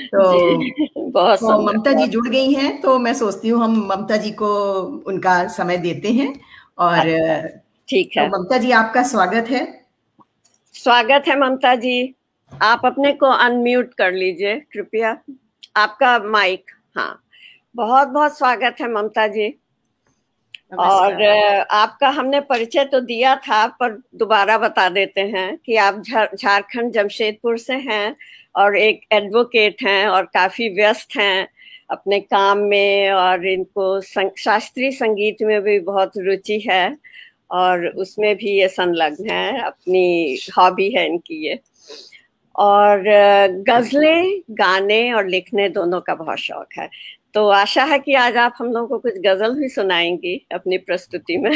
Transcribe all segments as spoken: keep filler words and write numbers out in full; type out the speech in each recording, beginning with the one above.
तो जी बहुत तो सुंदर ममता जी बहुत जुड़ गई हैं, तो मैं सोचती हूँ हम ममता जी को उनका समय देते हैं। और अच्छा ठीक तो है। ममता जी आपका स्वागत है। स्वागत है ममता जी। आप अपने को अनम्यूट कर लीजिए कृपया, आपका माइक। हाँ, बहुत बहुत स्वागत है ममता जी। और नमस्कार। अ, आपका हमने परिचय तो दिया था, पर दोबारा बता देते हैं कि आप झा- झारखंड जमशेदपुर से हैं और एक एडवोकेट हैं और काफी व्यस्त हैं अपने काम में, और इनको सं, शास्त्रीय संगीत में भी बहुत रुचि है और उसमें भी ये संलग्न है, अपनी हॉबी है इनकी ये। और अ, गजलें गाने और लिखने दोनों का बहुत शौक है। तो आशा है कि आज आप हम लोगों को कुछ गजल भी सुनाएंगी अपनी प्रस्तुति में।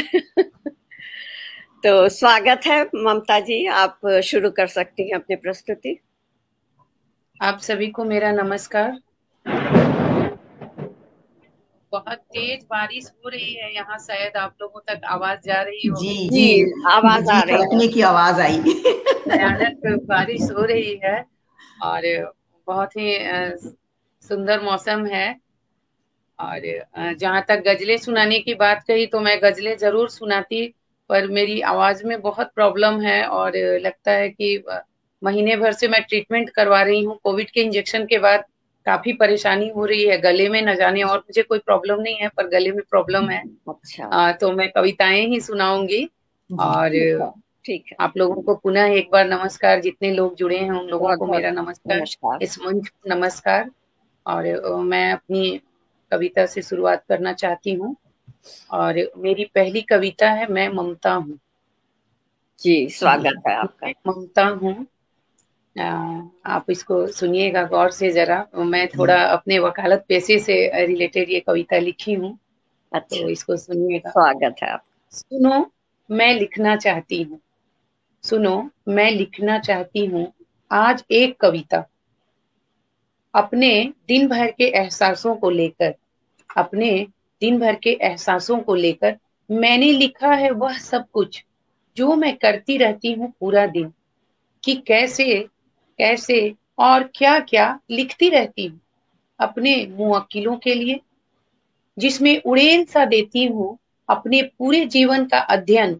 तो स्वागत है ममता जी, आप शुरू कर सकती हैं अपनी प्रस्तुति। आप सभी को मेरा नमस्कार। बहुत तेज बारिश हो रही है यहाँ, शायद आप लोगों तक आवाज जा रही जी होगी। जी, आवाज बिजली आ रही है। कड़कने की आवाज आई। भयानक बारिश हो रही है और बहुत ही अ, सुंदर मौसम है। और अ, जहाँ तक गजलें सुनाने की बात कही तो मैं गजलें जरूर सुनाती, पर मेरी आवाज में बहुत प्रॉब्लम है और लगता है कि अ, महीने भर से मैं ट्रीटमेंट करवा रही हूँ। कोविड के इंजेक्शन के बाद काफी परेशानी हो रही है गले में, न जाने, और मुझे कोई प्रॉब्लम नहीं है पर गले में प्रॉब्लम है। अच्छा अ, तो मैं कविताएं ही सुनाऊंगी। जी और ठीक है, ठीक है। आप लोगों को पुनः एक बार नमस्कार, जितने लोग जुड़े हैं उन लोगों बहुत को बहुत मेरा नमस्कार, नमस्कार। इस मंच को नमस्कार। और अ, मैं अपनी कविता से शुरुआत करना चाहती हूँ और मेरी पहली कविता है, मैं ममता हूँ। जी जी स्वागत है आपका। मैं ममता हूँ। अ, आप इसको सुनिएगा गौर से जरा। मैं जी थोड़ा अपने वकालत पेशे से रिलेटेड ये कविता लिखी हूँ, तो अच्छा, इसको सुनिएगा। स्वागत है आप। सुनो, मैं लिखना चाहती हूँ। सुनो, मैं लिखना चाहती हूँ आज एक कविता, अपने दिन भर के एहसासों को लेकर। अपने दिन भर के एहसासों को लेकर मैंने लिखा है वह सब कुछ जो मैं करती रहती हूँ पूरा दिन, कि कैसे कैसे और क्या क्या लिखती रहती हूँ अपने मुवक्किलों के लिए, जिसमें उड़ेल सा देती हूँ अपने पूरे जीवन का अध्ययन।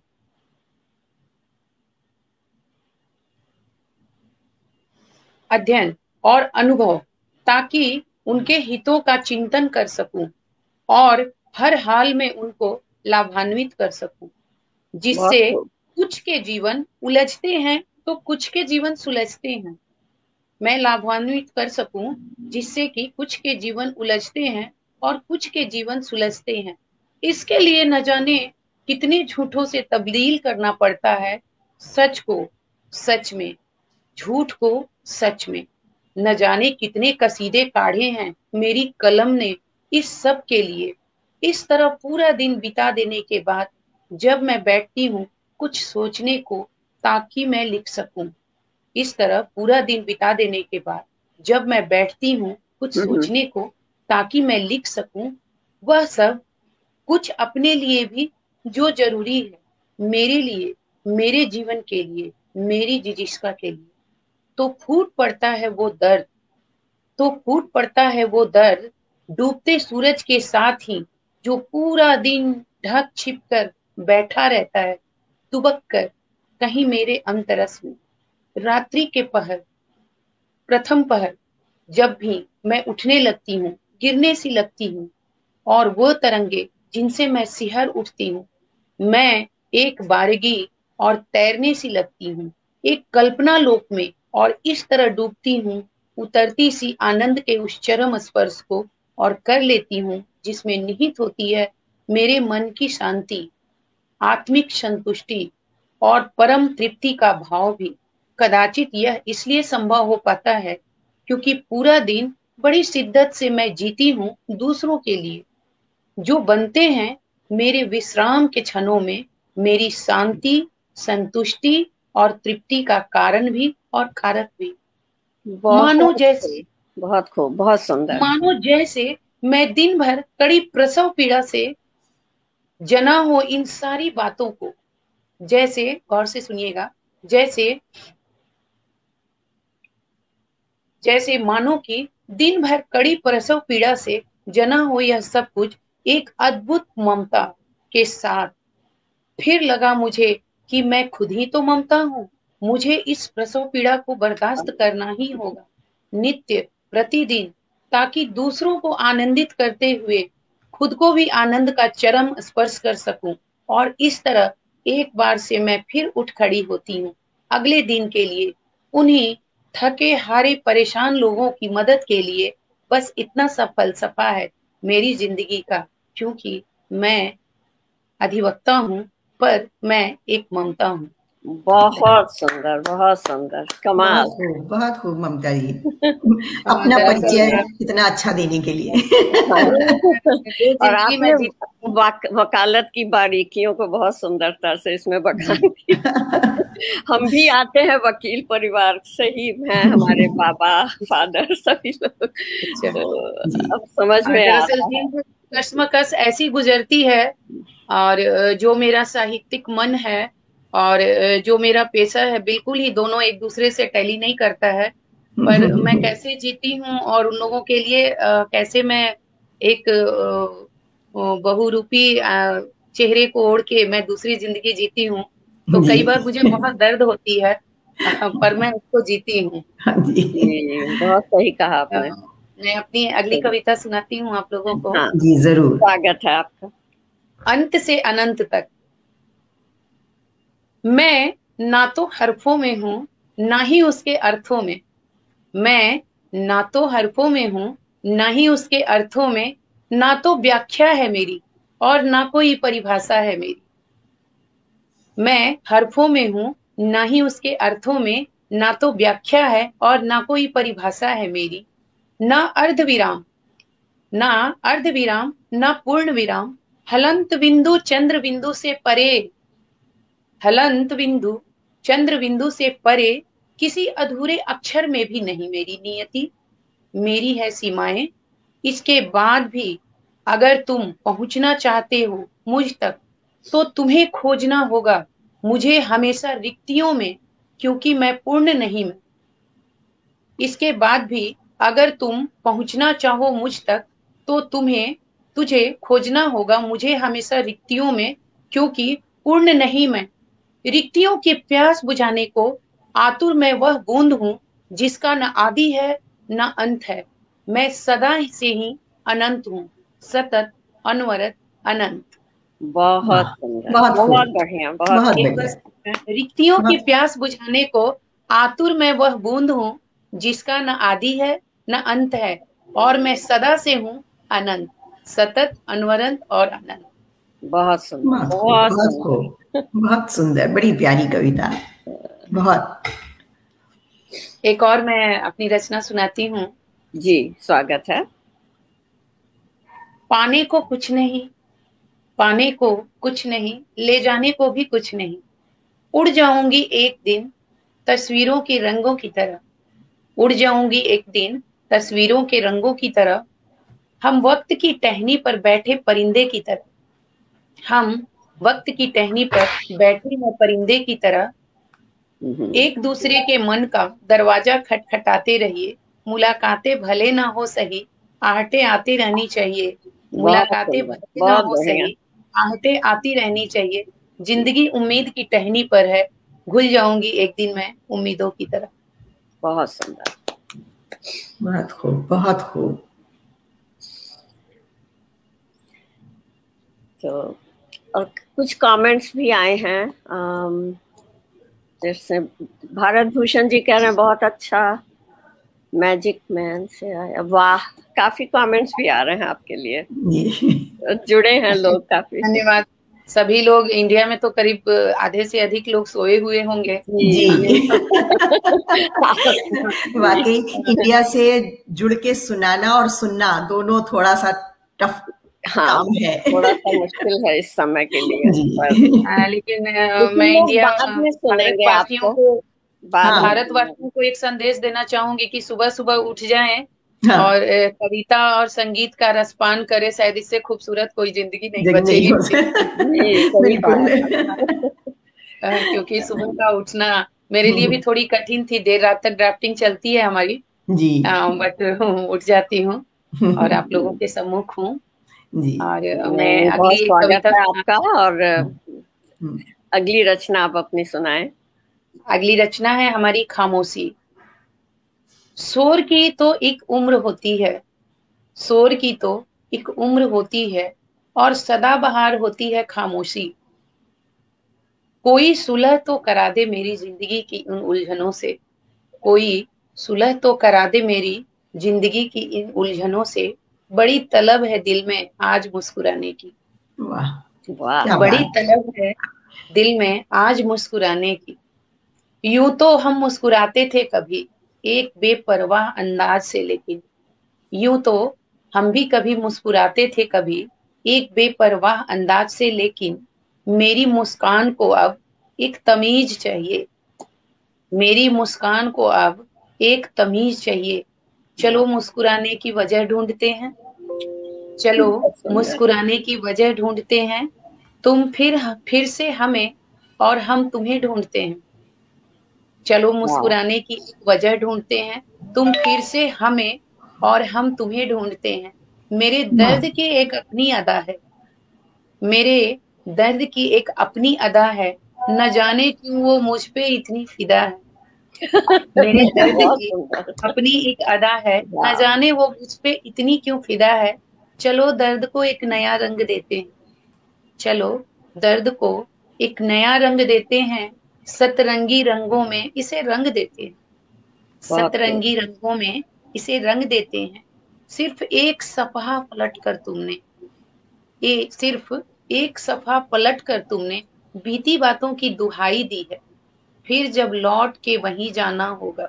अध्ययन और अनुभव, ताकि उनके हितों का चिंतन कर सकूं और हर हाल में उनको लाभान्वित कर सकूं, बहुत जिससे खूब। कुछ के जीवन उलझते हैं तो कुछ के जीवन सुलझते हैं। मैं लाभान्वित कर सकूं जिससे कि कुछ के जीवन उलझते हैं और कुछ के जीवन सुलझते हैं। इसके लिए न जाने कितने झूठों से तब्दील करना पड़ता है सच को सच में, झूठ को सच में। न जाने कितने कसीदे काढ़े हैं मेरी कलम ने इस सब के लिए। इस तरह पूरा दिन बिता देने के बाद जब मैं बैठती हूँ कुछ सोचने को, ताकि मैं लिख सकूं। इस तरह पूरा दिन बिता देने के बाद जब मैं बैठती हूँ कुछ हम्म, सोचने को, ताकि मैं लिख सकूं, वह सब कुछ अपने लिए भी जो जरूरी है, मेरे लिए, मेरे जीवन के लिए, मेरी जिजीशा के लिए। तो फूट पड़ता है वो दर्द, तो फूट पड़ता है वो दर्द डूबते सूरज के साथ ही, जो पूरा दिन ढक छिप कर बैठा रहता है, दुबक कर कहीं मेरे अंतरस में। रात्रि के पहर, प्रथम पहर, जब भी मैं उठने लगती हूँ, गिरने सी लगती हूँ, और वो तरंगे जिनसे मैं सिहर उठती हूँ, मैं एक बारगी और तैरने सी लगती हूँ एक कल्पना लोक में, और इस तरह डूबती हूँ उतरती सी आनंद के उस चरम स्पर्श को, और कर लेती हूँ जिसमें निहित होती है मेरे मन की शांति, आत्मिक संतुष्टि और परम तृप्ति का भाव भी। कदाचित यह इसलिए संभव हो पाता है क्योंकि पूरा दिन बड़ी शिद्दत से मैं जीती हूँ दूसरों के लिए, जो बनते हैं मेरे विश्राम के क्षणों में मेरी शांति, संतुष्टि और तृप्ति का कारण भी और कारक भी। मानो बहुत जैसे खूब, बहुत खूब, बहुत सुंदर। मानो जैसे मैं दिन भर कड़ी प्रसव पीड़ा से जना हो इन सारी बातों को, जैसे, गौर से सुनिएगा, जैसे जैसे मानो कि दिन भर कड़ी प्रसव पीड़ा से जना हो यह सब कुछ एक अद्भुत ममता के साथ फिर लगा मुझे कि मैं खुद ही तो ममता हूँ। मुझे इस प्रसव पीड़ा को बर्दाश्त करना ही होगा, नित्य प्रतिदिन, ताकि दूसरों को आनंदित करते हुए खुद को भी आनंद का चरम स्पर्श कर सकूं। और इस तरह एक बार से मैं फिर उठ खड़ी होती हूँ अगले दिन के लिए, उन्हीं थके हारे परेशान लोगों की मदद के लिए। बस इतना सा फलसफा है मेरी जिंदगी का, क्योंकि मैं अधिवक्ता हूँ पर मैं एक ममता हूँ। बहुत सुंदर, बहुत सुंदर, कमाल। बहुत खूब, बहुत खूब ममता जी, अपना परिचय इतना अच्छा देने के लिए। और आपने वक, वकालत की बारीकियों को बहुत सुंदरता से इसमें बखान किया। हम भी आते हैं वकील परिवार से ही हैं, हमारे बाबा फादर सभी लोग, तो अब समझ में आ रहा है। कश्मकश ऐसी गुजरती है, और जो मेरा साहित्यिक मन है और जो मेरा पेशा है, बिल्कुल ही दोनों एक दूसरे से टैली नहीं करता है। पर मैं कैसे जीती हूँ और उन लोगों के लिए uh, कैसे मैं एक uh, बहुरूपी uh, चेहरे को ओढ़ के मैं दूसरी जिंदगी जीती हूँ, तो कई बार मुझे बहुत दर्द होती है, पर मैं उसको जीती हूँ। बहुत सही कहा आपने। मैं अपनी अगली कविता सुनाती हूँ आप लोगों को। हाँ, जी जरूर। स्वागत है आपका। अंत से अनंत तक। मैं ना तो हरफों में हूँ ना ही उसके अर्थों में, मैं ना तो हरफों में हूँ ना ही उसके अर्थों में, ना तो व्याख्या है मेरी और ना कोई परिभाषा है मेरी। मैं हरफों में हूँ ना ही उसके अर्थों में, ना तो व्याख्या है और ना कोई परिभाषा है मेरी। ना अर्ध विराम ना अर्ध विराम ना पूर्ण विराम, हलंत बिंदु चंद्र बिंदु से परे, हलंत बिंदु चंद्र बिंदु से परे, किसी अधूरे अक्षर में भी नहीं मेरी नियति। मेरी है सीमाएं, इसके बाद भी अगर तुम पहुंचना चाहते हो मुझ तक, तो तुम्हें खोजना होगा मुझे हमेशा रिक्तियों में, क्योंकि मैं पूर्ण नहीं मैं। इसके बाद भी अगर तुम पहुंचना चाहो मुझ तक, तो तुम्हें तुझे खोजना होगा मुझे हमेशा रिक्तियों में, क्योंकि पूर्ण नहीं मैं। रिक्तियों की प्यास बुझाने को आतुर मैं वह बूंद हूँ, जिसका न आदि है न अंत है। मैं सदा से ही अनंत हूँ, सतत अनवरत अनंत। बहुत बहुत बहुत बढ़िया, बहुत बढ़िया। रिक्तियों की प्यास बुझाने को आतुर मैं वह बूंद हूँ, जिसका न आदि है न अंत है, और मैं सदा से हूँ अनंत, सतत अनवरत और अनंत। बहुत सुंदर, बहुत सुंदर, बहुत सुंदर, बड़ी प्यारी कविता, बहुत। एक और मैं अपनी रचना सुनाती हूँ। जी, स्वागत है। पाने को कुछ नहीं, पाने को कुछ नहीं, ले जाने को भी कुछ नहीं, उड़ जाऊंगी एक दिन तस्वीरों के रंगों की तरह, उड़ जाऊंगी एक दिन तस्वीरों के रंगों की तरह। हम वक्त की टहनी पर बैठे परिंदे की तरह, हम वक्त की टहनी पर बैठे हैं परिंदे की तरह। एक दूसरे के मन का दरवाजा खटखटाते रहिए, मुलाकातें भले ना हो सही, आहटें आती रहनी चाहिए, मुलाकातें भले ना हो सही, आहटें आती रहनी चाहिए। जिंदगी उम्मीद की टहनी पर है, घुल जाऊंगी एक दिन मैं उम्मीदों की तरह। बहुत सुंदर, बहुत खूब, बहुत खूब। तो और कुछ कमेंट्स भी आए हैं, जैसे भारत भूषण जी कह रहे हैं बहुत अच्छा, मैजिक मैन से आया, वाह। काफी कमेंट्स भी आ रहे हैं आपके लिए, जुड़े हैं लोग काफी। धन्यवाद। सभी लोग इंडिया में तो करीब आधे से अधिक लोग सोए हुए होंगे। जी वाकई इंडिया से जुड़ के सुनाना और सुनना दोनों थोड़ा सा टफ हाँ, काम है, थोड़ा सा मुश्किल है इस समय के लिए। आ, लेकिन मैं इंडिया भारतवासियों को भारतवासियों को एक संदेश देना चाहूंगी कि सुबह सुबह उठ जाएं हाँ। और कविता और संगीत का रसपान करे, शायद इससे खूबसूरत कोई जिंदगी नहीं बचेगी। क्योंकि सुबह का उठना मेरे लिए भी थोड़ी कठिन थी। देर रात तक ड्राफ्टिंग चलती है हमारी, जी बट उठ जाती हूँ और आप लोगों के सम्मुख हूँ। जी और नहीं, मैं नहीं, बहुत अगली स्वागत कविता है आपका। और हम्म, अगली रचना आप अपनी सुनाएं। अगली रचना है हमारी खामोशी। शोर की तो एक उम्र होती है, शोर की तो एक उम्र होती है, और सदाबहार होती है खामोशी। कोई सुलह तो करा दे मेरी जिंदगी की उन उलझनों से, कोई सुलह तो करा दे मेरी जिंदगी की इन उलझनों से। बड़ी तलब है दिल में आज मुस्कुराने की, वाह वाह। क्या बड़ी बात। तलब है दिल में आज मुस्कुराने की। यूं तो हम मुस्कुराते थे कभी एक बेपरवाह अंदाज से, लेकिन यूं तो हम भी कभी मुस्कुराते थे कभी एक बेपरवाह अंदाज से, लेकिन मेरी मुस्कान को अब एक तमीज चाहिए, मेरी मुस्कान को अब एक तमीज चाहिए। चलो मुस्कुराने की वजह ढूंढते हैं, चलो बहुत सुंदर। मुस्कुराने की वजह ढूंढते हैं। तुम फिर फिर से हमें और हम तुम्हें ढूंढते हैं। चलो वाह, मुस्कुराने की एक वजह ढूंढते हैं, तुम फिर से हमें और हम तुम्हें ढूंढते हैं। मेरे वाह दर्द की एक अपनी अदा है, मेरे दर्द की एक अपनी अदा है, न जाने क्यों वो मुझ पे इतनी फिदा है। मेरे दर्द बहुत की सुंदर। अपनी एक अदा है, न वाह, जाने वो मुझ पे इतनी क्यों फिदा है। चलो दर्द को एक नया रंग देते हैं, चलो दर्द को एक नया रंग देते हैं। सतरंगी रंगों में इसे रंग देते हैं, बहुत सतरंगी खूब। रंगों में इसे रंग देते हैं। सिर्फ एक सफा पलट कर तुमने, ये सिर्फ एक सफा पलट कर तुमने बीती बातों की दुहाई दी है। फिर जब लौट के वहीं जाना होगा,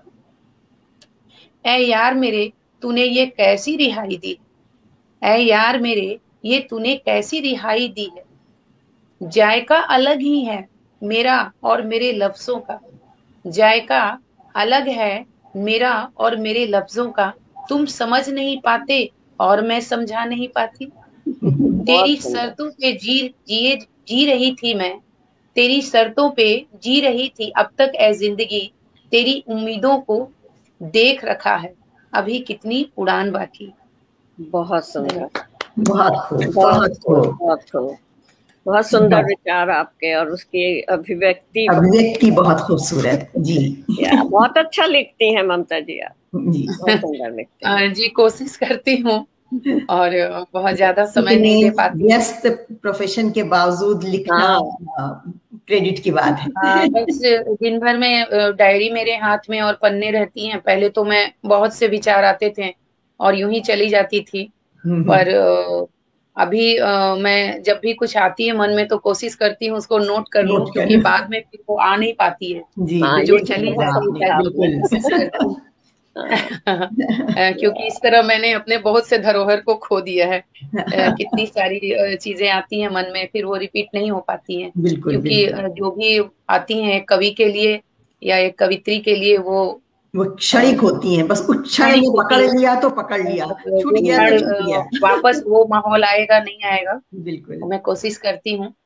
ऐ यार मेरे तूने ये कैसी रिहाई दी है, ऐ यार मेरे ये तूने कैसी रिहाई दी है। जायका अलग ही है मेरा और मेरे लफ्जों का, जायका अलग है मेरा और मेरे लफ्जों का। तुम समझ नहीं पाते और मैं समझा नहीं पाती। बहुत तेरी सुंदर। शर्तों पे जी जिए जी रही थी मैं, तेरी शर्तों पे जी रही थी अब तक ए जिंदगी। तेरी उम्मीदों को देख रखा है अभी कितनी उड़ान बाकी। बहुत सुंदर। धन्यवाद। बहुत खूब बहुत बहुत खूब, खूब। बहुत खूब। बहुत सुंदर विचार आपके, और उसकी अभिव्यक्ति अभिव्यक्ति बहुत। बहुत खूबसूरत जी। या बहुत अच्छा लिखती हैं ममता जी आप, जी बहुत सुंदर लिखती हैं। अ, जी कोशिश करती हूँ, और बहुत ज्यादा समय इतने नहीं दे पाती हूँ। व्यस्त प्रोफेशन के बावजूद लिखना हाँ, क्रेडिट की बात हाँ, है। बस दिन भर में अ, डायरी मेरे हाथ में और पन्ने रहती हैं। पहले तो मैं बहुत से विचार आते थे और यूं ही चली जाती थी, पर अ, अभी अ, मैं जब भी कुछ आती है मन में तो कोशिश करती हूँ उसको नोट कर लूं, नोट क्योंकि कर। बाद में फिर वो आ नहीं पाती है, जी हाँ, जो ये बिल्कुल तो चली बोला बहुत सही जाती आपने है कहा तो आपने। कोशिश बिल्कुल। करती हूँ। हाँ, अ, क्योंकि इस तरह मैंने अपने बहुत से धरोहर को खो दिया है। अ, कितनी सारी अ, चीजें आती हैं मन में, फिर वो रिपीट नहीं हो पाती हैं, बिल्कुल क्योंकि बिल्कुल। अ, जो भी आती हैं एक कवि के लिए या एक कवित्री के लिए वो वो अ, क्षणिक होती हैं, बस उस क्षण क्षणिक में पकड़ होती है। लिया तो पकड़ अ, लिया, छूट वो गया क्षण तो छूट अ, गया। वापस वो माहौल आएगा नहीं आएगा, बिल्कुल। मैं कोशिश करती हूँ।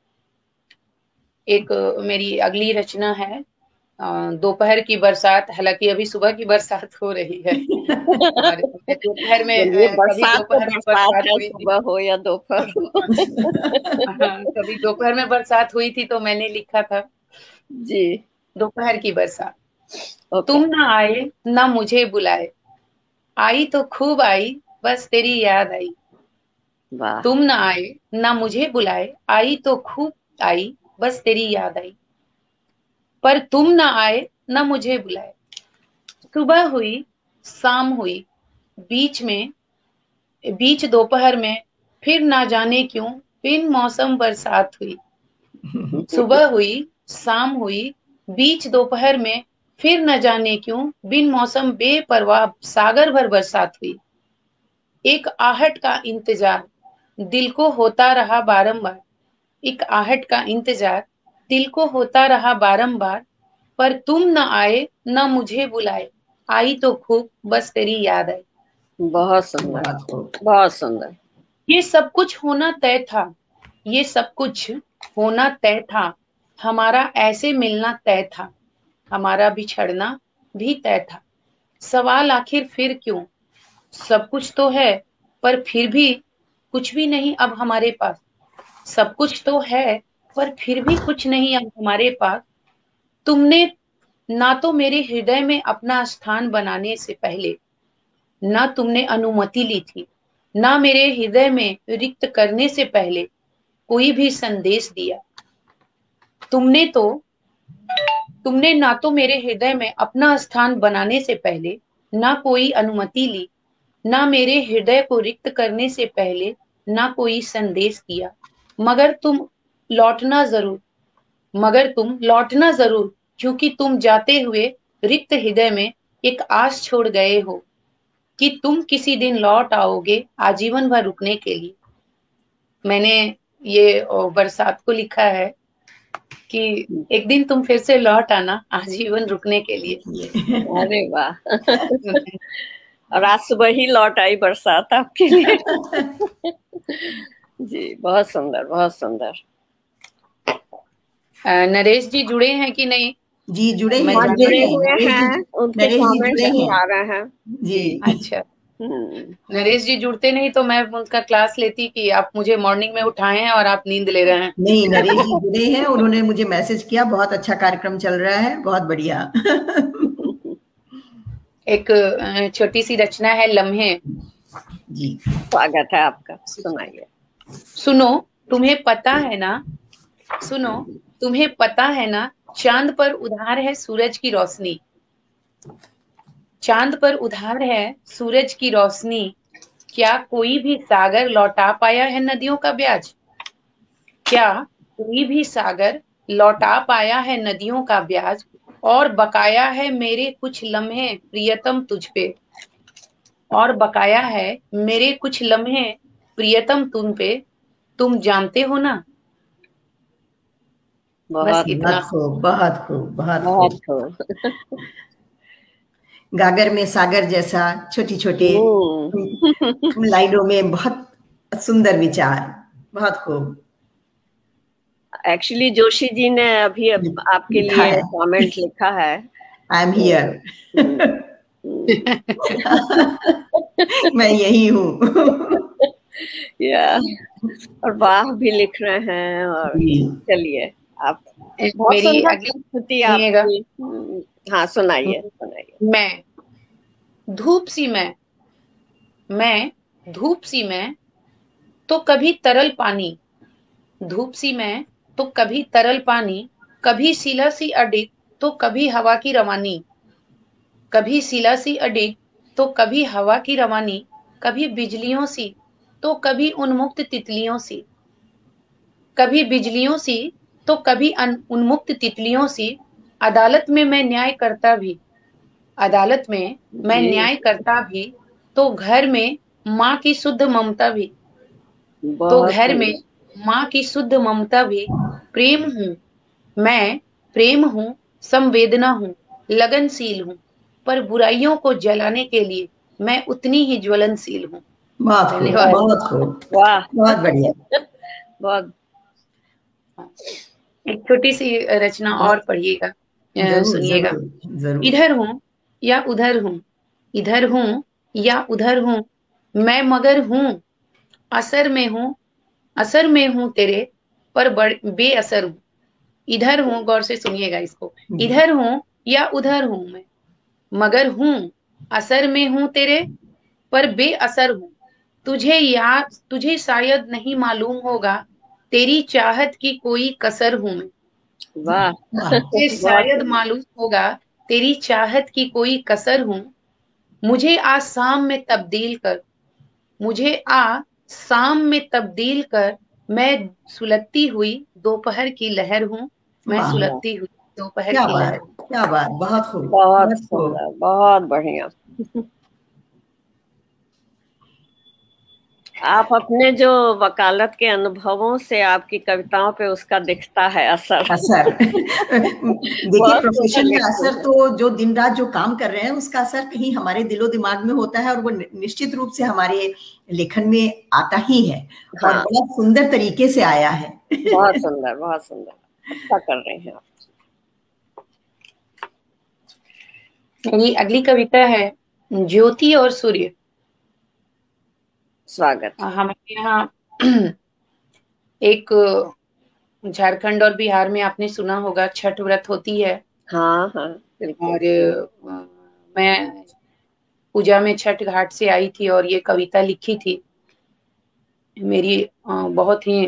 एक अ, मेरी अगली रचना है अ, दोपहर की बरसात। हालांकि अभी सुबह की बरसात हो रही है, और दोपहर में चलिए, अ, कभी बरसात तो दोपहर में बरसात बरसात है, हुई थी। सुबह हो या दोपहर हो। हाँ, कभी दोपहर में बरसात हुई थी तो मैंने लिखा था जी, दोपहर की बरसात। ओके। तुम ना आए ना मुझे बुलाए, आई तो खूब आई बस तेरी याद आई। वाह, तुम ना आए ना मुझे बुलाए, आई तो खूब आई बस तेरी याद आई। पर तुम ना आए ना मुझे बुलाए। सुबह हुई शाम हुई, बीच में बीच दोपहर में फिर ना जाने क्यों बिन मौसम बरसात हुई। सुबह हुई शाम हुई, बीच दोपहर में फिर न जाने क्यों बिन मौसम बेपरवाह सागर भर बरसात हुई। एक आहट का इंतजार दिल को होता रहा बारंबार, एक आहट का इंतजार दिल को होता रहा बारंबार। पर तुम न आए न मुझे बुलाए, आई तो खूब बस तेरी याद आई। बहुत सुंदर, बहुत खूब। बहुत सुंदर। ये सब कुछ होना तय था, ये सब कुछ होना तय था, हमारा ऐसे मिलना तय था, हमारा बिछड़ना भी तय था। सवाल आखिर फिर क्यों, सब कुछ तो है पर फिर भी कुछ भी नहीं अब हमारे पास, सब कुछ तो है पर फिर भी कुछ नहीं अब हमारे पास। तुमने ना तो मेरे हृदय में अपना स्थान बनाने से पहले ना तुमने अनुमति ली थी, ना मेरे हृदय में रिक्त करने से पहले कोई भी संदेश दिया। तुमने तो तुमने ना तो मेरे हृदय में अपना स्थान बनाने से पहले ना कोई अनुमति ली, ना मेरे हृदय को रिक्त करने से पहले ना कोई संदेश दिया। मगर तुम लौटना जरूर मगर तुम लौटना जरूर क्योंकि तुम जाते हुए रिक्त हृदय में एक आस छोड़ गए हो कि तुम किसी दिन लौट आओगे आजीवन भर रुकने के लिए। मैंने ये बरसात को लिखा है कि एक दिन तुम फिर से लौट आना आजीवन रुकने के लिए। अरे वाह। और आज सुबह ही लौट आई बरसात आपके लिए। जी बहुत सुंदर, बहुत सुंदर। नरेश जी जुड़े हैं कि नहीं? जी जुड़े हैं, जुड़े, जुड़े हुए हैं, उनके कमेंट्स आ रहे हैं जी। अच्छा, नरेश जी जुड़ते नहीं तो मैं उनका क्लास लेती कि आप मुझे मॉर्निंग में उठाए हैं और आप नींद ले रहे हैं। नहीं, नरेश जी जुड़े हैं, उन्होंने मुझे मैसेज किया, बहुत अच्छा कार्यक्रम चल रहा है, बहुत बढ़िया। एक छोटी सी रचना है लम्हे। जी स्वागत है आपका, सुनाइए। सुनो तुम्हें पता है ना, सुनो तुम्हें पता है ना, चांद पर उधार है सूरज की रोशनी, चांद पर उधार है सूरज की रोशनी, क्या कोई भी सागर लौटा पाया है नदियों का ब्याज, क्या कोई भी सागर लौटा पाया है नदियों का ब्याज, और बकाया है मेरे कुछ लम्हे प्रियतम तुझ पे, और बकाया है मेरे कुछ लम्हे प्रियतम तुम पे, तुम जानते हो ना। बहुत खूब, बहुत खूब, बहुत खूब। गागर में सागर जैसा छोटी छोटे लाइनों में बहुत सुंदर विचार, बहुत खूब। एक्चुअली जोशी जी ने अभी आपके लिए कमेंट लिखा है, आई एम हियर। मैं यही हूँ। या और वाह भी लिख रहे हैं। और चलिए आप बहुत सुंदर आपकी। हाँ सुनाइए, सुनाइए। मैं धूप सी मैं मैं धूप सी मैं तो कभी तरल पानी, धूप सी मैं तो कभी तरल पानी, कभी शिला सी अडिग तो कभी हवा की रवानी, कभी शिला सी अडिग तो कभी हवा की रवानी, कभी बिजलियों सी तो कभी उन्मुक्त तितलियों सी, कभी बिजलियों सी तो कभी उन्मुक्त तितलियों सी, अदालत में मैं न्याय करता भी, अदालत में मैं न्याय करता भी, तो घर में माँ की शुद्ध ममता भी, तो घर में माँ की शुद्ध ममता भी, प्रेम हूँ मैं, प्रेम हूँ, संवेदना हूँ, लगनशील हूँ, पर बुराइयों को जलाने के लिए मैं उतनी ही ज्वलनशील हूँ। धन्यवाद। बहुत खूब, वाह, बहुत बढ़िया। बहुत। एक छोटी सी रचना और पढ़िएगा, सुनिएगा। इधर हूँ या उधर हूँ, इधर हूँ या उधर हूँ, मैं मगर हूँ, असर में हूँ, असर में हूँ तेरे, पर बेअसर हूँ। इधर हूँ, गौर से सुनिएगा इसको, इधर हूँ या उधर हूँ मैं, मगर हूँ, असर में हूँ तेरे, पर बेअसर हूँ। तुझे याद तुझे शायद नहीं मालूम होगा, तेरी चाहत की कोई कसर हूँ मैं। वाह। तुझे शायद मालूम होगा, तेरी चाहत की कोई कसर हूँ। मुझे आज शाम में तब्दील कर, मुझे आ शाम में तब्दील कर, मैं सुलगती हुई दोपहर की लहर हूँ, मैं सुलगती हुई दोपहर की लहर। क्या बात, बहुत खूब, बहुत सुंदर, बहुत बढ़िया। आप अपने जो वकालत के अनुभवों से आपकी कविताओं पे उसका दिखता है असर। असर देखिए, प्रोफेशन का असर तो जो दिन रात जो काम कर रहे हैं उसका असर कहीं हमारे दिलो दिमाग में होता है, और वो निश्चित रूप से हमारे लेखन में आता ही है। हाँ। और बहुत सुंदर तरीके से आया है। बहुत सुंदर, बहुत सुंदर, अच्छा कर रहे हैं आप। मेरी अगली कविता है ज्योति और सूर्य। स्वागत। हमारे यहाँ एक झारखंड और बिहार में आपने सुना होगा छठ व्रत होती है। हाँ हाँ बिल्कुल। और मैं पूजा में छठ घाट से आई थी और ये कविता लिखी थी। मेरी बहुत ही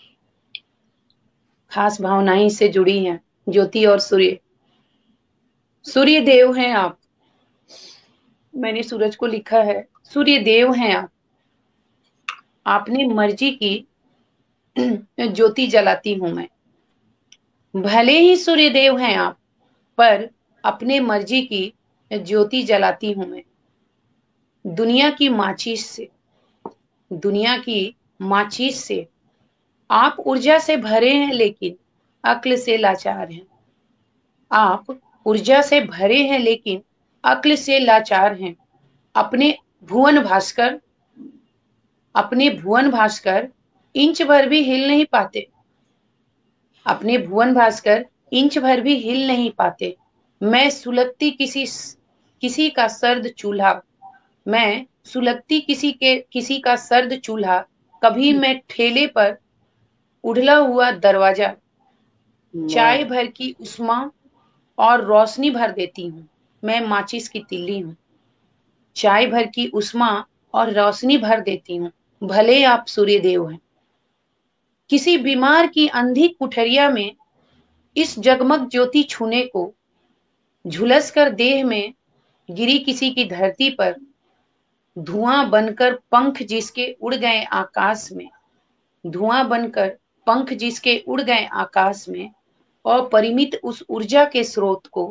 खास भावनाएं से जुड़ी हैं। ज्योति और सूर्य। सूर्य देव हैं आप, मैंने सूरज को लिखा है। सूर्य देव हैं आप, आपने मर्जी की ज्योति जलाती हूं मैं। भले ही सूर्य देव हैं आप, पर अपने मर्जी की ज्योति जलाती हूं मैं। दुनिया की माचिस से, दुनिया की माचिस से आप ऊर्जा से भरे हैं, लेकिन अक्ल से लाचार हैं। आप ऊर्जा से भरे हैं, लेकिन अक्ल से लाचार हैं। अपने भुवन भास्कर, अपने भुवन भास्कर इंच भर भी हिल नहीं पाते। अपने भुवन भास्कर इंच भर भी हिल नहीं पाते। मैं सुलगती किसी किसी का सर्द चूल्हा, मैं सुलगती किसी के किसी का सर्द चूल्हा। कभी मैं ठेले पर उड़ला हुआ दरवाजा, चाय भर की उष्मा और रोशनी भर देती हूँ। मैं माचिस की तिल्ली हूँ, चाय भर की उष्मा और रोशनी भर देती हूँ। भले आप सूर्य देव हैं। किसी बीमार की अंधी कुठरिया में इस जगमग ज्योति छूने को, झुलस कर देह में गिरी किसी की धरती पर, धुआं बनकर पंख जिसके उड़ गए आकाश में, धुआं बनकर पंख जिसके उड़ गए आकाश में, और परिमित उस ऊर्जा के स्रोत को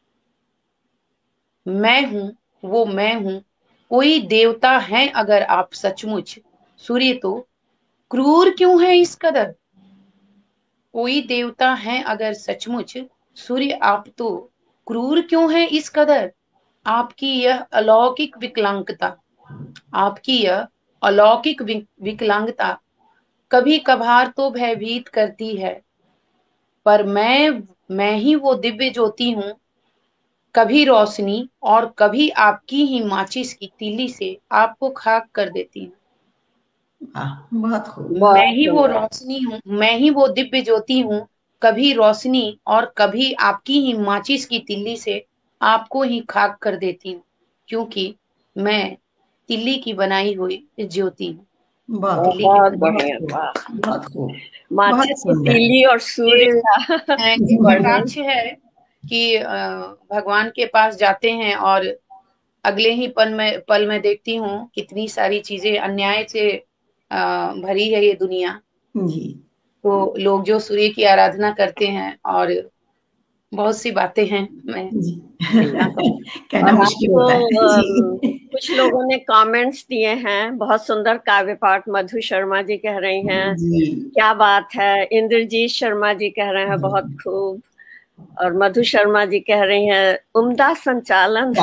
मैं हूं, वो मैं हूं। कोई देवता है अगर आप सचमुच, सूर्य तो क्रूर क्यों है इस कदर। कोई देवता है अगर सचमुच, सूर्य आप तो क्रूर क्यों है इस कदर। आपकी यह अलौकिक विकलांगता, आपकी यह अलौकिक विकलांगता कभी कभार तो भयभीत करती है, पर मैं मैं ही वो दिव्य ज्योति हूं, कभी रोशनी और कभी आपकी ही माचिस की तीली से आपको खाक कर देती हूँ। बहुत खूब। मैं ही वो रोशनी हूँ, मैं ही वो दिव्य ज्योति हूँ, कभी रोशनी और कभी आपकी ही माचिस की तिल्ली से आपको ही खाक कर देती हूँ, क्योंकि मैं तिल्ली की बनाई हुई ज्योति हूँ। बहुत बढ़िया, बहुत खूब। माचिस की तिल्ली और सूर्य का कटाक्ष है कि भगवान के पास जाते हैं और अगले ही पल में पल में देखती हूँ कितनी सारी चीजें अन्याय से भरी है ये दुनिया जी। तो लोग जो सूर्य की आराधना करते हैं और बहुत सी बातें हैं, मैं कहना मुश्किल होता है। कुछ लोगों ने कमेंट्स दिए हैं, बहुत सुंदर काव्य पाठ मधु शर्मा जी कह रही हैं, क्या बात है। इंद्रजीत शर्मा जी कह रहे हैं बहुत खूब, और मधु शर्मा जी कह रही हैं उम्दा संचालन।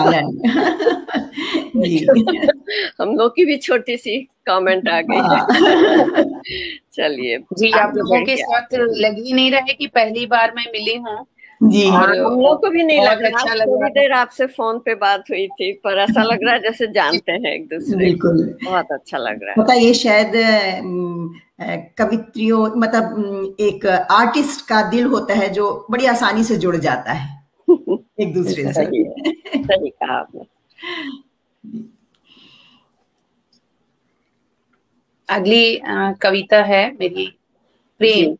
जी। हम लोग की भी छोटी सी कमेंट आ गई है। चलिए जी, आप लोगों के साथ लग ही नहीं रहे कि पहली बार मैं मिली हूँ जी। और हम लोग को भी नहीं लग रहा। अच्छा लग थोड़ी देर आपसे फोन पे बात हुई थी, पर ऐसा लग रहा है जैसे जानते हैं एक दूसरे। बिल्कुल, बहुत अच्छा लग रहा है। पता ये शायद कवित्रियों मतलब एक आर्टिस्ट का दिल होता है जो बड़ी आसानी से जुड़ जाता है एक दूसरे से। सही कहा आपने। अगली कविता है मेरी प्रेम।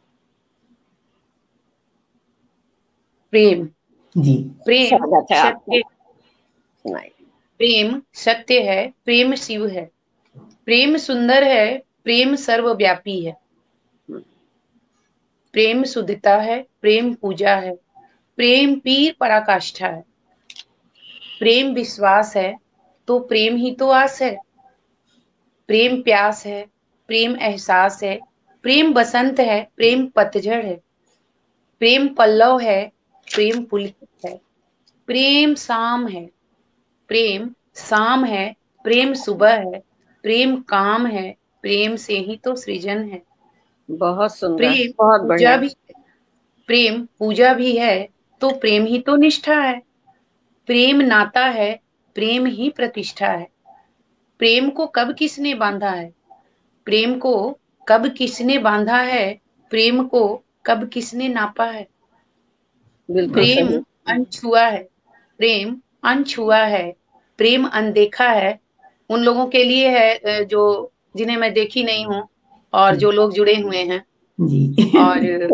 प्रेम जी। प्रेम सत्य, प्रेम सत्य है, प्रेम शिव है, प्रेम सुंदर है, प्रेम सर्वव्यापी है, प्रेम शुद्धता है, प्रेम पूजा है, प्रेम पीर पराकाष्ठा है, प्रेम विश्वास है तो प्रेम ही तो आस है, प्रेम प्यास है, प्रेम एहसास है, प्रेम बसंत है, प्रेम पतझड़ है, प्रेम पल्लव है, प्रेम पुलकित है, प्रेम शाम है, प्रेम शाम है, प्रेम सुबह है, प्रेम काम है, प्रेम से ही तो सृजन है। बहुत सुंदर, प्रेम बहुत बढ़िया। भी, प्रेम पूजा भी है तो प्रेम ही तो निष्ठा है, प्रेम नाता है, प्रेम ही प्रतिष्ठा है। प्रेम को कब किसने बांधा है, प्रेम को कब किसने बांधा है, प्रेम को कब किसने नापा है। प्रेम अनछुआ है, प्रेम अनछुआ है, प्रेम अनदेखा है। उन लोगों के लिए है जो जिन्हें मैं देखी नहीं हूँ और जो लोग जुड़े हुए हैं जी। और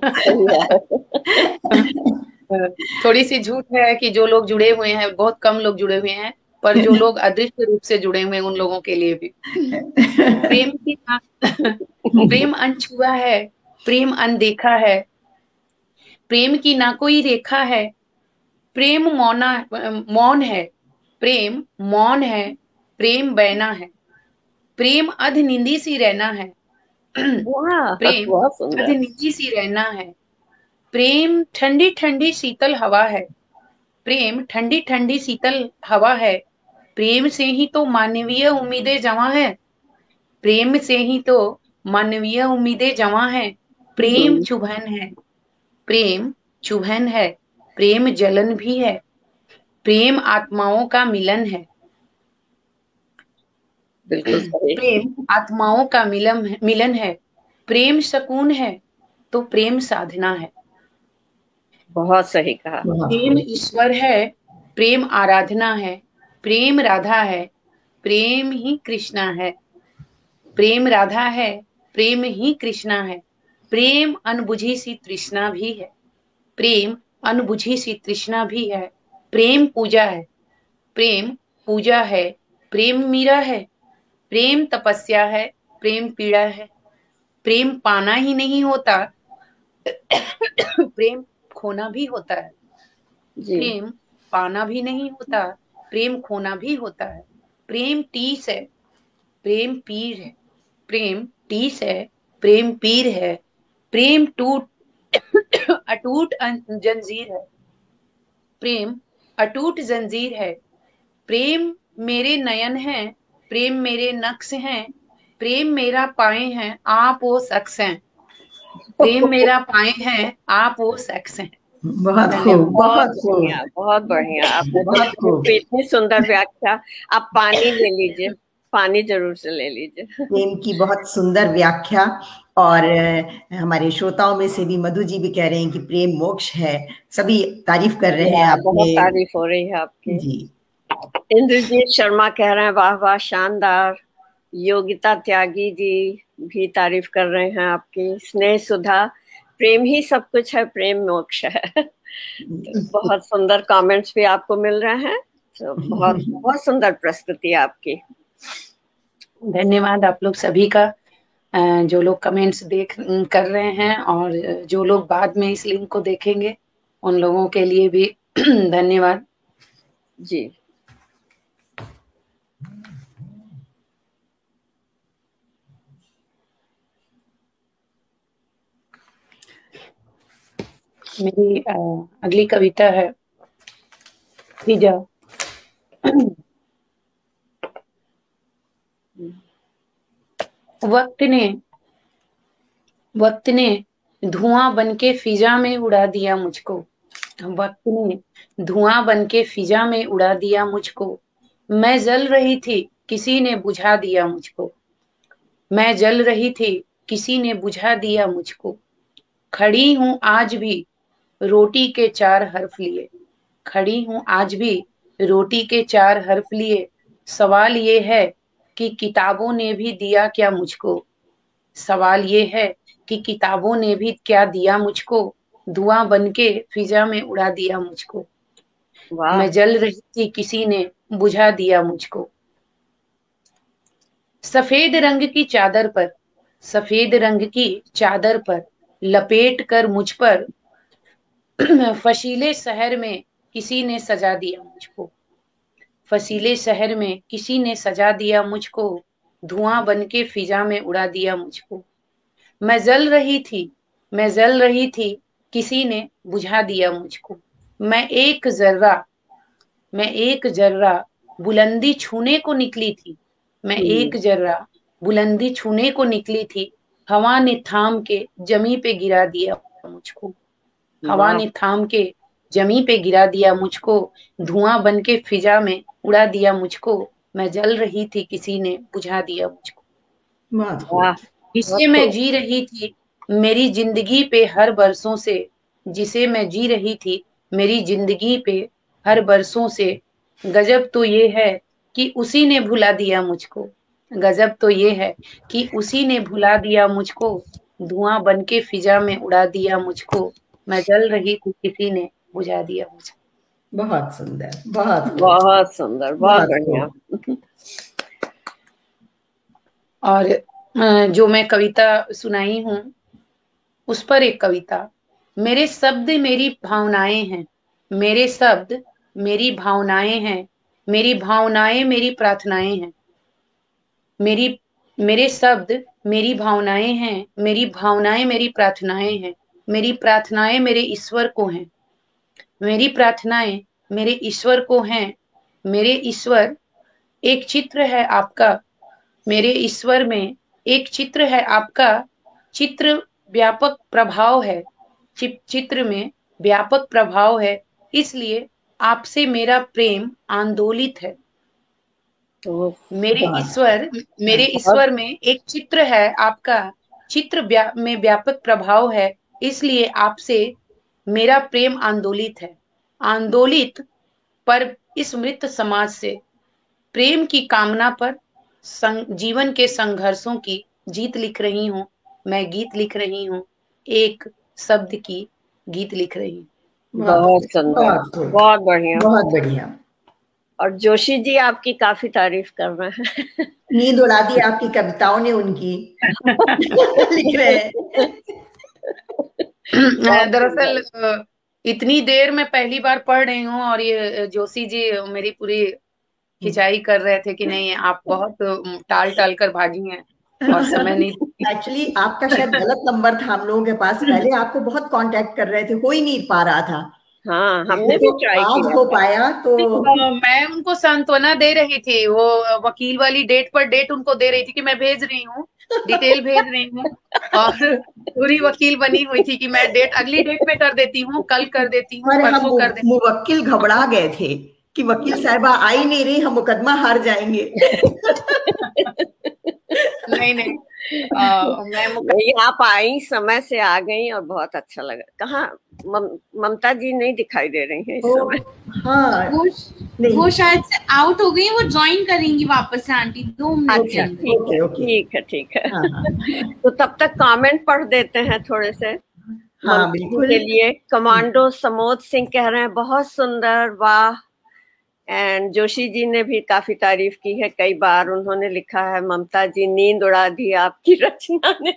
थोड़ी सी झूठ है कि जो लोग जुड़े हुए हैं, बहुत कम लोग जुड़े हुए हैं, पर जो लोग अदृश्य रूप से जुड़े हुए हैं उन लोगों के लिए भी प्रेम की प्रेम अनछुआ है, प्रेम अनदेखा है, प्रेम की ना कोई रेखा है, प्रेम मौना मौन है, प्रेम मौन है, प्रेम बैना है, प्रेम अधनिंदी सी रहना है, प्रेम अधनिंदी सी रहना है, प्रेम ठंडी ठंडी शीतल हवा है, प्रेम ठंडी ठंडी शीतल हवा है, प्रेम से ही तो मानवीय उम्मीदें जमा है, प्रेम से ही तो मानवीय उम्मीदें जमा है, प्रेम चुभन है, प्रेम चुभन है, प्रेम जलन भी है, प्रेम आत्माओं का मिलन है। बिल्कुल सही। प्रेम आत्माओं का मिलन मिलन है, प्रेम सुकून है तो प्रेम साधना है। बहुत सही कहा। प्रेम ईश्वर है, प्रेम आराधना है, प्रेम राधा है, प्रेम ही कृष्णा है, प्रेम राधा है, प्रेम ही कृष्णा है, प्रेम अनबुझी सी तृष्णा भी है, प्रेम अनबुझी सी तृष्णा भी है, प्रेम पूजा है, प्रेम पूजा है, प्रेम मीरा है, प्रेम तपस्या है, प्रेम पीड़ा है, प्रेम पाना ही नहीं होता प्रेम खोना भी होता है, प्रेम पाना भी नहीं होता, प्रेम खोना भी होता है, प्रेम टीस है, प्रेम पीर है, प्रेम टीस है, प्रेम पीर है, प्रेम टूट अटूट जंजीर है, प्रेम अटूट जंजीर है, प्रेम मेरे नयन हैं, प्रेम मेरे नक्श हैं, प्रेम मेरा पाए हैं, आप वो शख्स हैं, प्रेम मेरा पाए हैं, आप वो शख्स हैं। बहुत खूब, बहुत बढ़िया, बहुत बढ़िया। आपने बहुत खूब, इतनी सुंदर व्याख्या। आप पानी ले लीजिए, पानी जरूर से ले लीजिए। प्रेम की बहुत सुंदर व्याख्या। और हमारे श्रोताओं में से भी मधु जी भी कह रहे हैं कि प्रेम मोक्ष है, सभी तारीफ कर रहे हैं। आप बहुत तारीफ हो रही है आपकी जी। इंद्रजीत शर्मा कह रहे हैं वाह वाह शानदार। योगिता त्यागी जी भी तारीफ कर रहे हैं आपकी। स्नेह सुधा, प्रेम ही सब कुछ है, प्रेम मोक्ष है। तो बहुत सुंदर कमेंट्स भी आपको मिल रहे हैं। तो बहुत बहुत सुंदर प्रस्तुति आपकी। धन्यवाद आप लोग सभी का, जो लोग कमेंट्स देख कर रहे हैं और जो लोग बाद में इस लिंक को देखेंगे उन लोगों के लिए भी धन्यवाद जी। मेरी आ, अगली कविता है फिजा। वक्त ने वक्त ने धुआं बनके फिजा में उड़ा दिया मुझको, वक्त ने धुआं बनके फिजा में उड़ा दिया मुझको, मैं जल रही थी किसी ने बुझा दिया मुझको, मैं जल रही थी किसी ने बुझा दिया मुझको, खड़ी हूं आज भी रोटी के चार हर्फ लिए, खड़ी हूं आज भी रोटी के चार हर्फ लिए, सवाल ये है कि किताबों ने भी दिया क्या मुझको, सवाल ये है कि किताबों ने भी क्या दिया मुझको, धुआं बनके फिजा में उड़ा दिया मुझको, मैं जल रही थी किसी ने बुझा दिया मुझको। सफेद रंग की चादर पर, सफेद रंग की चादर पर लपेट कर मुझ पर फसीले शहर में किसी ने सजा दिया मुझको, फसीले शहर में किसी ने सजा दिया मुझको, धुआं बनके फिजा में उड़ा दिया मुझको, मैं जल रही थी मैं जल रही थी किसी ने बुझा दिया मुझको, मैं एक जर्रा मैं एक जर्रा बुलंदी छूने को निकली थी, मैं एक जर्रा बुलंदी छूने को निकली थी, हवा ने थाम के जमी पे गिरा दिया मुझको, हवा ने थाम के जमी पे गिरा दिया मुझको, धुआं बन के फिजा में उड़ा दिया मुझको, मैं जल रही थी किसी ने बुझा दिया मुझको। वाह, जिसे मैं जी रही थी मेरी जिंदगी पे हर बरसों से, जिसे मैं जी रही थी मेरी जिंदगी पे हर बरसों से, गजब तो ये है कि उसी ने भुला दिया मुझको, गजब तो ये है कि उसी ने भुला दिया मुझको, धुआं बन के फिजा में उड़ा दिया मुझको, मैं जल रही थी किसी ने बुझा दिया मुझको। बहुत सुंदर, बहुत बहुत सुंदर, बहुत बढ़िया। और जो मैं कविता सुनाई हूँ उस पर एक कविता। मेरे शब्द मेरी भावनाएं हैं, मेरे शब्द मेरी भावनाएं हैं, मेरी भावनाएं मेरी प्रार्थनाएं हैं, मेरी मेरे शब्द मेरी भावनाएं हैं, मेरी भावनाएं मेरी प्रार्थनाएं हैं, मेरी प्रार्थनाएं मेरे ईश्वर को हैं, मेरी प्रार्थनाएं मेरे ईश्वर को हैं, मेरे ईश्वर एक चित्र है आपका, मेरे ईश्वर में एक चित्र है आपका, चित्र व्यापक प्रभाव है, चित्र में व्यापक प्रभाव है, इसलिए आपसे मेरा प्रेम आंदोलित है। मेरे ईश्वर मेरे ईश्वर में एक चित्र है आपका, चित्र व्या, में व्यापक प्रभाव है, इसलिए आपसे मेरा प्रेम आंदोलित है। आंदोलित पर इस मृत समाज से प्रेम की कामना पर जीवन के संघर्षों की जीत लिख रही हूँ, मैं गीत लिख रही हूँ, एक शब्द की गीत लिख रही हूँ। बहुत सुंदर, बहुत बढ़िया, बहुत बढ़िया। और जोशी जी आपकी काफी तारीफ कर रहे हैं। नींद उड़ा दी आपकी कविताओं ने उनकी। लिख रहे हैं। दरअसल इतनी देर में पहली बार पढ़ रही हूँ और ये जोशी जी मेरी पूरी खिंचाई कर रहे थे कि नहीं आप बहुत टाल टाल कर भागी हैं और समय नहीं। एक्चुअली आपका शायद गलत नंबर था हम लोगों के पास, पहले आपको बहुत कांटेक्ट कर रहे थे, हो ही नहीं पा रहा था। हाँ, हमने भी ट्राई किया, हो पाया तो मैं उनको सांत्वना दे रही थी, वो वकील वाली डेट पर डेट उनको दे रही थी कि मैं भेज रही हूँ, डिटेल भेज रही हूँ, और पूरी वकील बनी हुई थी कि मैं डेट अगली डेट पे कर देती हूँ, कल कर देती हूँ, परसों कर देती हूँ। मुवक्किल घबरा गए थे कि वकील साहिबा आई नहीं रही, हम मुकदमा हार जाएंगे। नहीं नहीं आ, मैं नहीं, आप आई, समय से आ गई और बहुत अच्छा लगा। कहाँ मम, ममता जी नहीं दिखाई दे रही हैं इस समय। हाँ, वो, वो शायद से आउट हो गई, वो ज्वाइन करेंगी वापस से आंटी, दो मिनट। अच्छा, ठीक है, ठीक है, ठीक है। तो तब तक कमेंट पढ़ देते हैं थोड़े से। हाँ, बिल्कुल। के लिए कमांडो समोद सिंह कह रहे हैं बहुत सुंदर, वाह। एंड जोशी जी ने भी काफी तारीफ की है, कई बार उन्होंने लिखा है ममता जी नींद उड़ा दी आपकी रचना ने।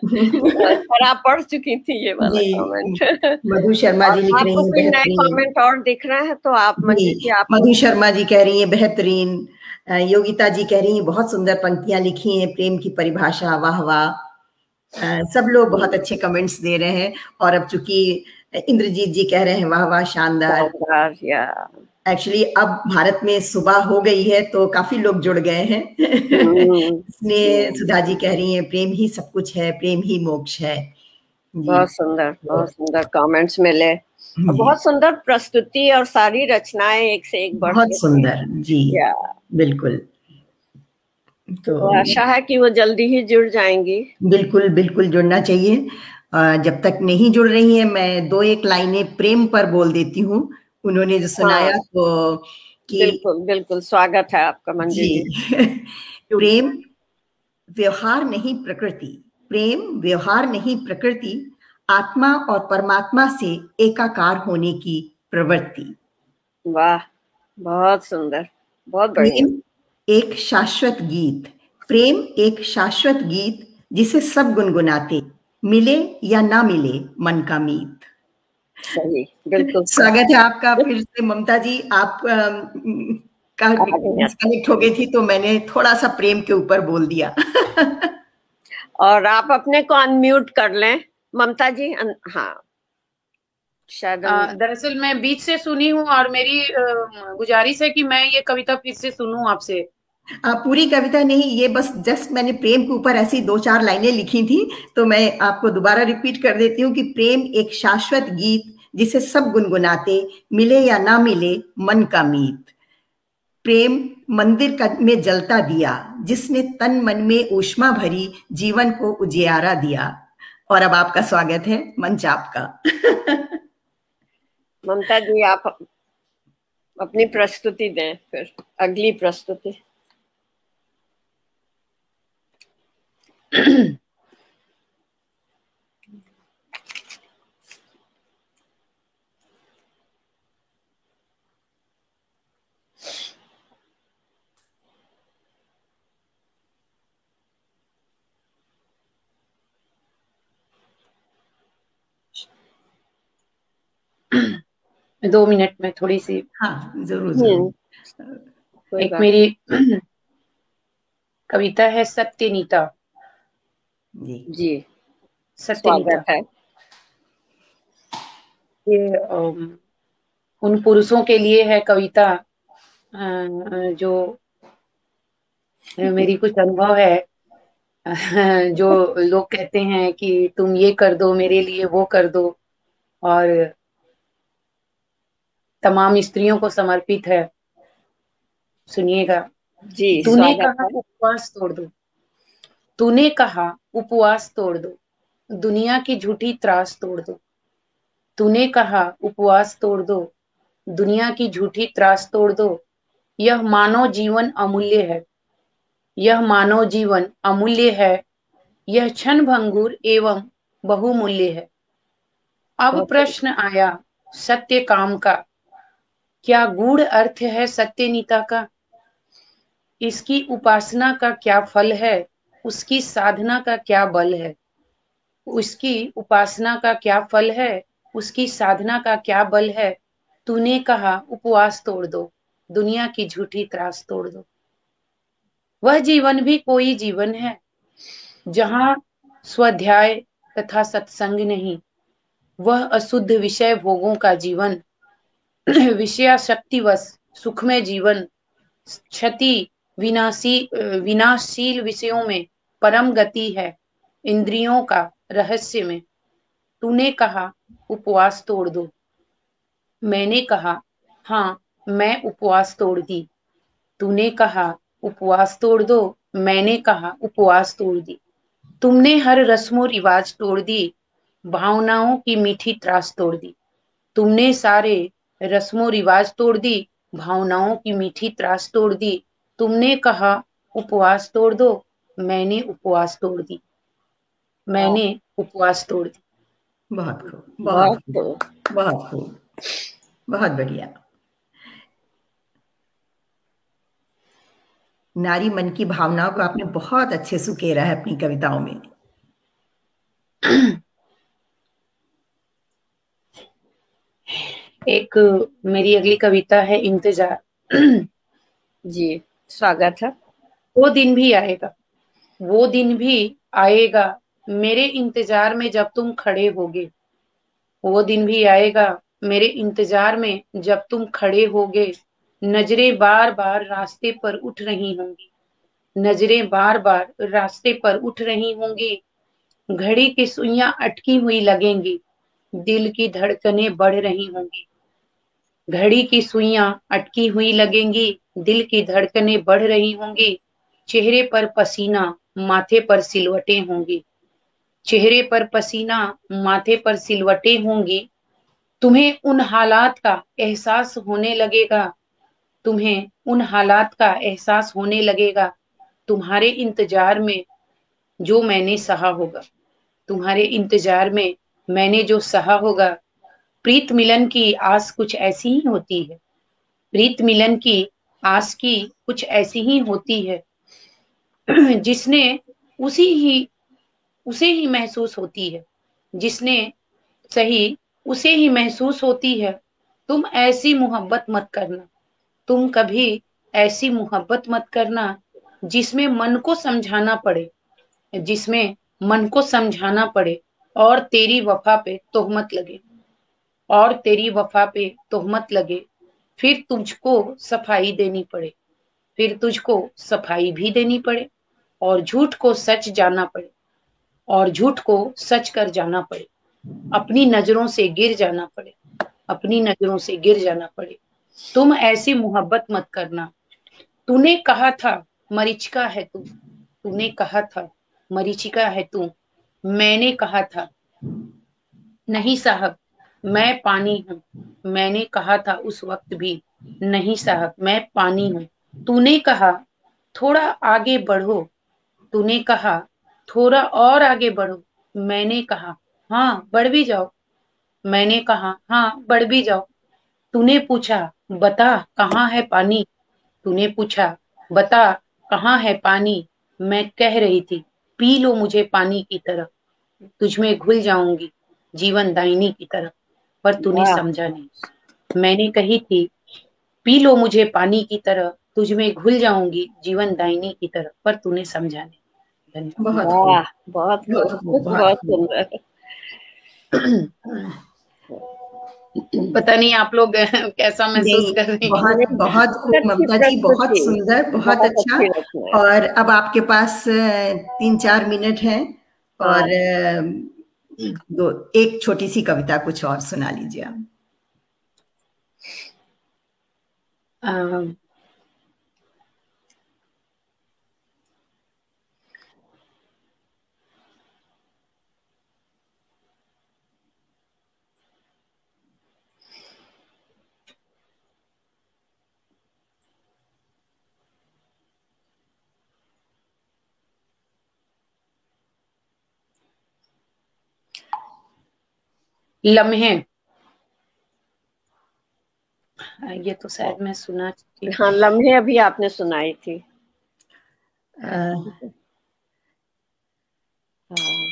आप पढ़ चुकी थी ये वाला कमेंट। मधु शर्मा जी लिख रही हैं, आपको कोई नए कमेंट और दिख रहे हैं तो आप आप मधु शर्मा जी कह रही हैं बेहतरीन, योगिता जी कह रही हैं बहुत सुंदर पंक्तियां लिखी हैं, प्रेम की परिभाषा, वाह वाह। सब लोग बहुत अच्छे कमेंट्स दे रहे हैं। और अब चूंकि इंद्रजीत जी कह रहे हैं वाह वाह, शानदार। एक्चुअली अब भारत में सुबह हो गई है तो काफी लोग जुड़ गए हैं। इसमें सुधा जी कह रही हैं प्रेम ही सब कुछ है, प्रेम ही मोक्ष है। बहुत सुंदर, बहुत सुंदर कमेंट्स मिले, बहुत सुंदर प्रस्तुति और सारी रचनाएं एक से एक बहुत सुंदर जी, बिल्कुल। तो, तो आशा है कि वो जल्दी ही जुड़ जाएंगी। बिल्कुल बिल्कुल जुड़ना चाहिए। जब तक नहीं जुड़ रही है मैं दो एक लाइनें प्रेम पर बोल देती हूँ। उन्होंने जो सुनाया हाँ, तो कि बिल्कुल बिल्कुल स्वागत है आपका मंजू जी। प्रेम व्यवहार नहीं प्रकृति, प्रेम व्यवहार नहीं प्रकृति, आत्मा और परमात्मा से एकाकार होने की प्रवृत्ति। वाह, बहुत सुंदर, बहुत बढ़िया। एक शाश्वत गीत, प्रेम एक शाश्वत गीत जिसे सब गुनगुनाते, मिले या ना मिले मन का मीत। सही, बिल्कुल। स्वागत है आपका फिर से ममता जी। आप का डिस्कनेक्ट हो गई थी तो मैंने थोड़ा सा प्रेम के ऊपर बोल दिया। और आप अपने को अनम्यूट कर लें ममता जी। हाँ, शायद दरअसल मैं बीच से सुनी हूँ और मेरी गुजारिश है कि मैं ये कविता फिर से सुनूं आपसे। आ, पूरी कविता नहीं, ये बस जस्ट मैंने प्रेम के ऊपर ऐसी दो चार लाइनें लिखी थी तो मैं आपको दोबारा रिपीट कर देती हूँ कि प्रेम एक शाश्वत गीत जिसे सब गुनगुनाते, मिले या ना मिले मन का मीत। प्रेम मंदिर का में जलता दिया, जिसने तन मन में ऊष्मा भरी, जीवन को उजियारा दिया। और अब आपका स्वागत है, मंच आपका। ममता जी, आप अपनी प्रस्तुति दें, फिर अगली प्रस्तुति। दो मिनट में थोड़ी सी। हाँ जरूर जरूर। एक मेरी कविता है सत्यनीता जी जी, सत्यनीता है। ये उन पुरुषों के लिए है कविता जो मेरी कुछ अनुभव है, जो लोग कहते हैं कि तुम ये कर दो मेरे लिए, वो कर दो, और तमाम स्त्रियों को समर्पित है। सुनिएगा। जी, तूने कहा उपवास तोड़ दो, तूने कहा उपवास तोड़ दो, दुनिया की झूठी त्रास तोड़ दो। तूने कहा उपवास तोड़ दो, दुनिया की झूठी त्रास तोड़ दो। यह मानव जीवन अमूल्य है, यह मानव जीवन अमूल्य है, यह क्षण भंगुर एवं बहुमूल्य है। अब प्रश्न आया सत्य काम का, क्या गूढ़ अर्थ है सत्यनीता का? इसकी उपासना का क्या फल है, उसकी साधना का क्या बल है? उसकी उपासना का क्या फल है, उसकी साधना का क्या बल है? तूने कहा उपवास तोड़ दो, दुनिया की झूठी त्रास तोड़ दो। वह जीवन भी कोई जीवन है जहां स्वाध्याय तथा सत्संग नहीं। वह अशुद्ध विषय भोगों का जीवन, विषयाशक्तिवश सुखमय जीवन, क्षति विनाशी विनाशील विषयों में परम गति है, इंद्रियों का रहस्य में। तूने कहा उपवास तोड़ दो, मैंने कहा हाँ मैं उपवास तोड़ दी। तूने कहा उपवास तोड़ दो, मैंने कहा उपवास तोड़ दी। तुमने हर रस्मो रिवाज तोड़ दी, भावनाओं की मीठी त्रास तोड़ दी। तुमने सारे रस्मों रिवाज तोड़ दी, भावनाओं की मीठी त्रास तोड़ दी। तुमने कहा उपवास तोड़ दो, मैंने उपवास तोड़ दी, मैंने उपवास तोड़ दी। बहुत खूब, बहुत खूब, बहुत खूब, बहुत बढ़िया। नारी मन की भावनाओं को आपने बहुत अच्छे से उकेरा है अपनी कविताओं में। एक मेरी अगली कविता है इंतजार। जी, स्वागत है। वो दिन भी आएगा, वो दिन भी आएगा, मेरे इंतजार में जब तुम खड़े होगे। वो दिन भी आएगा, मेरे इंतजार में जब तुम खड़े होगे। नजरें बार बार रास्ते पर उठ रही होंगी, नजरें बार बार रास्ते पर उठ रही होंगी। घड़ी की सुइयां अटकी हुई लगेंगी, दिल की धड़कनें बढ़ रही होंगी। घड़ी की सुइयां अटकी हुई लगेंगी, दिल की धड़कनें बढ़ रही होंगी। चेहरे पर पसीना, माथे पर सिलवटें होंगी, चेहरे पर पसीना, माथे पर सिलवटें होंगी। तुम्हें उन हालात का एहसास होने लगेगा, तुम्हें उन हालात का एहसास होने लगेगा। तुम्हारे इंतजार में जो मैंने सहा होगा, तुम्हारे इंतजार में मैंने जो सहा होगा। प्रीत मिलन की आस कुछ ऐसी ही होती है, प्रीत मिलन की आस की कुछ ऐसी ही होती है, जिसने उसी ही उसे ही महसूस होती है, जिसने सही उसे ही महसूस होती है। तुम ऐसी मोहब्बत मत करना, तुम कभी ऐसी मोहब्बत मत करना जिसमें मन को समझाना पड़े, जिसमें मन को समझाना पड़े और तेरी वफा पे तोहमत लगे, और तेरी वफा पे तोहमत लगे। फिर तुझको सफाई देनी पड़े, फिर तुझको सफाई भी देनी पड़े, और झूठ को सच जाना पड़े, और झूठ को सच कर जाना पड़े, अपनी नजरों से गिर जाना पड़े, अपनी नजरों से गिर जाना पड़े। तुम ऐसी मोहब्बत मत करना। तूने कहा था मरीचिका है तू, तूने कहा था मरीचिका है तू, मैंने कहा था नहीं साहब मैं पानी हूँ, मैंने कहा था उस वक्त भी नहीं साहब मैं पानी हूँ। तूने कहा थोड़ा आगे बढ़ो, तूने कहा थोड़ा और आगे बढ़ो, मैंने कहा हाँ बढ़ भी जाओ, मैंने कहा हाँ बढ़ भी जाओ। तूने पूछा बता कहाँ है पानी, तूने पूछा बता कहाँ है पानी, मैं कह रही थी पी लो मुझे पानी की तरह, तुझमें घुल जाऊंगी जीवन दायिनी की तरह, पर तूने वाह समझा नहीं। मैंने कही थी पी लो मुझे पानी की तरह, तुझमें घुल जाऊंगी जीवन दायिनी की तरह, पर तूने समझा नहीं। धन्यवाद। बहुत खूब, वाह बहुत बहुत खूब, खूब, बहुत बहुत खूब। सुंदर। पता नहीं आप लोग कैसा महसूस नहीं, कर रहे हैं। बहुत बहुत खूब अच्छी ममता जी, बहुत प्रस्तुति, सुंदर, बहुत बहुत अच्छा। अच्छी रचना है। और अब आपके पास अ, तीन चार मिनट हैं और हाँ। अ, दो एक छोटी सी कविता कुछ और सुना लीजिए आप। अम, लम्हे, ये तो शायद मैं सुना चुकी। हाँ लम्हे अभी आपने सुनाई थी। अ, हाँ।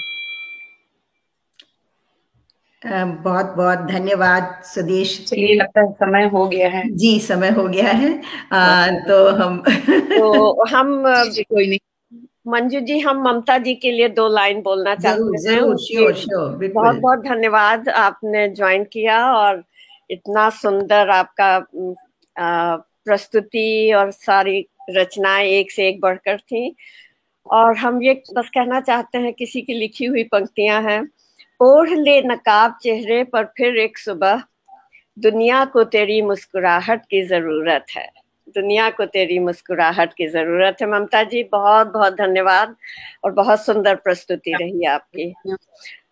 अ, बहुत बहुत धन्यवाद सुदेश। चलिए लगता है समय हो गया है। जी समय हो गया है। आ, तो हम तो हम जी, कोई नहीं। मंजू जी हम ममता जी के लिए दो लाइन बोलना जरूर चाहते हैं। जरूर, उनके श्योर श्योर, बहुत बिल्कुल। बहुत धन्यवाद, आपने ज्वाइन किया और इतना सुंदर आपका आ, प्रस्तुति और सारी रचनाएं एक से एक बढ़कर थी। और हम ये बस कहना चाहते हैं, किसी की लिखी हुई पंक्तियां हैं। ओढ़ ले नकाब चेहरे पर फिर एक सुबह, दुनिया को तेरी मुस्कुराहट की जरूरत है, दुनिया को तेरी मुस्कुराहट की जरूरत है। ममता जी बहुत बहुत धन्यवाद और बहुत सुंदर प्रस्तुति रही आपकी।